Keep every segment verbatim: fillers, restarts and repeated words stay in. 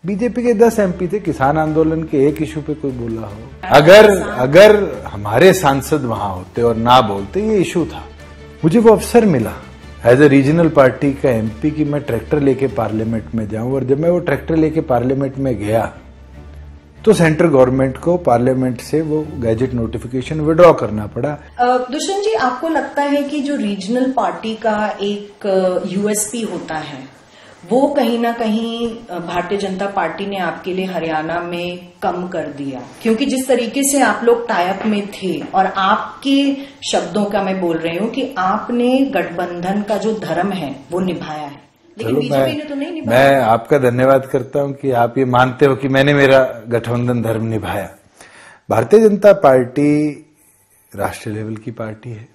BJP के दस MP थे, किसान आंदोलन के एक इशू पे कोई बोला हो? अगर अगर हमारे सांसद वहां होते और ना बोलते, ये इशू था। मुझे वो अवसर मिला एज ए रीजनल पार्टी का एमपी कि मैं ट्रैक्टर लेके पार्लियामेंट में जाऊं, और जब मैं वो ट्रैक्टर लेके पार्लियामेंट में गया तो सेंट्रल गवर्नमेंट को पार्लियामेंट से वो गैजेट नोटिफिकेशन विड्रॉ करना पड़ा। दुष्यंत जी, आपको लगता है कि जो रीजनल पार्टी का एक यूएसपी होता है वो कहीं ना कहीं भारतीय जनता पार्टी ने आपके लिए हरियाणा में कम कर दिया? क्योंकि जिस तरीके से आप लोग टाइप में थे, और आपके शब्दों का मैं बोल रही हूँ कि आपने गठबंधन का जो धर्म है वो निभाया है, लेकिन बीजेपी ने तो नहीं निभाया। मैं आपका धन्यवाद करता हूं कि आप ये मानते हो कि मैंने मेरा गठबंधन धर्म निभाया। भारतीय जनता पार्टी राष्ट्रीय लेवल की पार्टी है,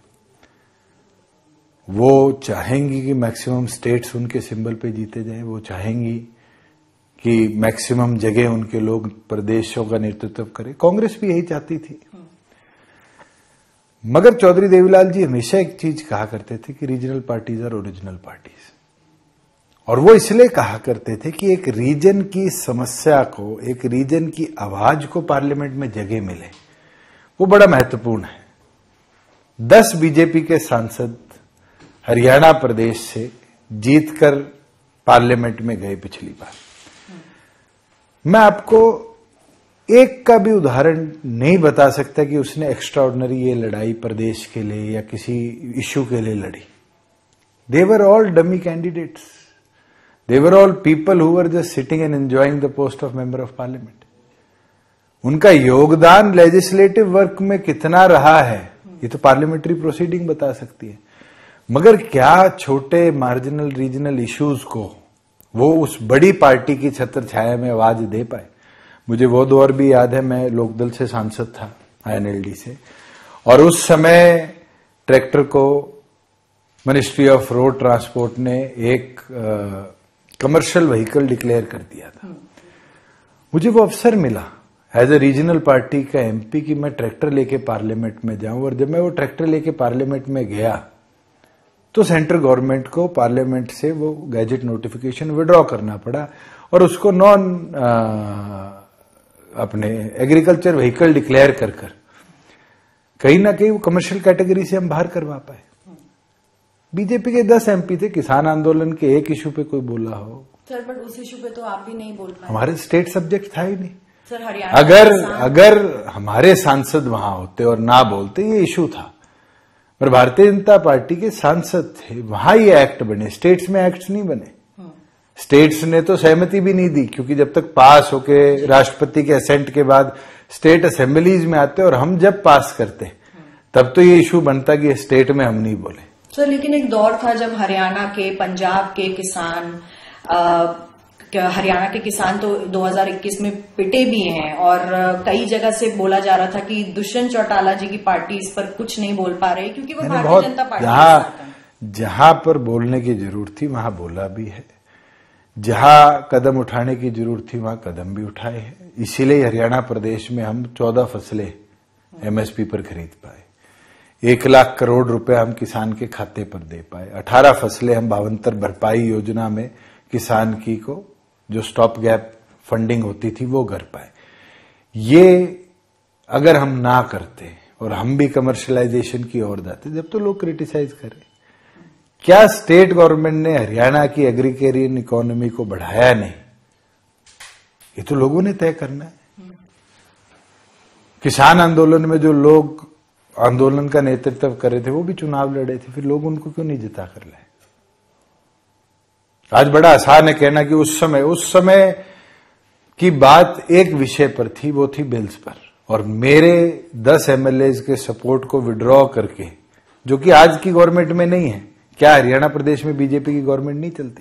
वो चाहेंगी कि मैक्सिमम स्टेट्स उनके सिंबल पे जीते जाएं, वो चाहेंगी कि मैक्सिमम जगह उनके लोग प्रदेशों का नेतृत्व करें। कांग्रेस भी यही चाहती थी, मगर चौधरी देवीलाल जी हमेशा एक चीज कहा करते थे कि regional parties are original parties, और वो इसलिए कहा करते थे कि एक रीजन की समस्या को, एक रीजन की आवाज को पार्लियामेंट में जगह मिले, वो बड़ा महत्वपूर्ण है। दस बीजेपी के सांसद हरियाणा प्रदेश से जीतकर पार्लियामेंट में गए पिछली बार। मैं आपको एक का भी उदाहरण नहीं बता सकता कि उसने एक्स्ट्राऑर्डिनरी ये लड़ाई प्रदेश के लिए या किसी इश्यू के लिए लड़ी। They were all dummy candidates, they were all people who were just sitting and enjoying the post of member of parliament. उनका योगदान लेजिस्लेटिव वर्क में कितना रहा है ये तो पार्लियामेंट्री प्रोसीडिंग बता सकती है, मगर क्या छोटे मार्जिनल रीजनल इश्यूज को वो उस बड़ी पार्टी की छत्र छाया में आवाज दे पाए? मुझे वो दौर भी याद है, मैं लोकदल से सांसद था, आईएनएलडी से, और उस समय ट्रैक्टर को मिनिस्ट्री ऑफ रोड ट्रांसपोर्ट ने एक कमर्शियल व्हीकल डिक्लेयर कर दिया था। मुझे वो अवसर मिला एज ए रीजनल पार्टी का एमपी कि मैं ट्रैक्टर लेके पार्लियामेंट में जाऊं, और जब मैं वो ट्रैक्टर लेके पार्लियामेंट में गया तो सेंट्रल गवर्नमेंट को पार्लियामेंट से वो गैजेट नोटिफिकेशन विड्रॉ करना पड़ा, और उसको नॉन अपने एग्रीकल्चर व्हीकल डिक्लेयर कर कर कहीं ना कहीं वो कमर्शियल कैटेगरी से हम बाहर करवा पाए। बीजेपी के दस एमपी थे, किसान आंदोलन के एक इशू पे कोई बोला हो? सर, बट उस इशू पे तो आप भी नहीं बोल पाए। हमारे स्टेट सब्जेक्ट था ही नहीं सर। हरियाणा अगर अगर हमारे सांसद वहां होते और ना बोलते, ये इशू था। पर भारतीय जनता पार्टी के सांसद थे, वहां ये एक्ट बने, स्टेट्स में एक्ट्स नहीं बने। स्टेट्स ने तो सहमति भी नहीं दी, क्योंकि जब तक पास होके राष्ट्रपति के असेंट के बाद स्टेट असेंबलीज में आते और हम जब पास करते तब तो ये इशू बनता कि स्टेट में हम नहीं बोले। सर, लेकिन एक दौर था जब हरियाणा के, पंजाब के किसान, आ, हरियाणा के किसान तो दो हज़ार इक्कीस में पिटे भी हैं, और कई जगह से बोला जा रहा था कि दुष्यंत चौटाला जी की पार्टी इस पर कुछ नहीं बोल पा रही क्योंकि वो भारतीय जनता पार्टी जहां जहां पर बोलने की जरूरत थी वहां बोला भी है, जहां कदम उठाने की जरूरत थी वहां कदम भी उठाए हैं। इसीलिए हरियाणा प्रदेश में हम चौदह फसलें एमएसपी पर खरीद पाए, एक लाख करोड़ रुपए हम किसान के खाते पर दे पाए, अठारह फसलें हम भावंतर भरपाई योजना में किसान की को जो स्टॉप गैप फंडिंग होती थी वो कर पाए। ये अगर हम ना करते और हम भी कमर्शलाइजेशन की ओर जाते, जब तो लोग क्रिटिसाइज करें, क्या स्टेट गवर्नमेंट ने हरियाणा की एग्रीकेरियन इकोनॉमी को बढ़ाया नहीं? ये तो लोगों ने तय करना है। किसान आंदोलन में जो लोग आंदोलन का नेतृत्व कर रहे थे वो भी चुनाव लड़े थे, फिर लोग उनको क्यों नहीं जिता कर लाए? आज बड़ा आसान है कहना कि उस समय उस समय की बात एक विषय पर थी, वो थी बिल्स पर, और मेरे दस एमएलए के सपोर्ट को विड्रॉ करके, जो कि आज की गवर्नमेंट में नहीं है। क्या हरियाणा प्रदेश में बीजेपी की गवर्नमेंट नहीं चलती?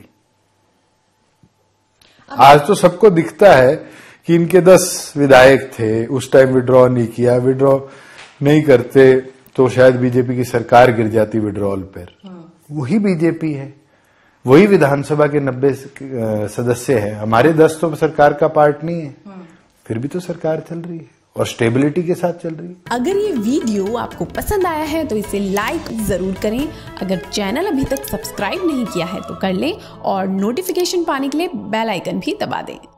आज तो सबको दिखता है कि इनके दस विधायक थे, उस टाइम विड्रॉ नहीं किया, विड्रॉ नहीं करते तो शायद बीजेपी की सरकार गिर जाती विड्रॉल पर। वही बीजेपी है, वही विधानसभा के नब्बे सदस्य है, हमारे दस तो सरकार का पार्ट नहीं है, फिर भी तो सरकार चल रही है और स्टेबिलिटी के साथ चल रही है। अगर ये वीडियो आपको पसंद आया है तो इसे लाइक जरूर करें। अगर चैनल अभी तक सब्सक्राइब नहीं किया है तो कर लें, और नोटिफिकेशन पाने के लिए बेल आइकन भी दबा दें।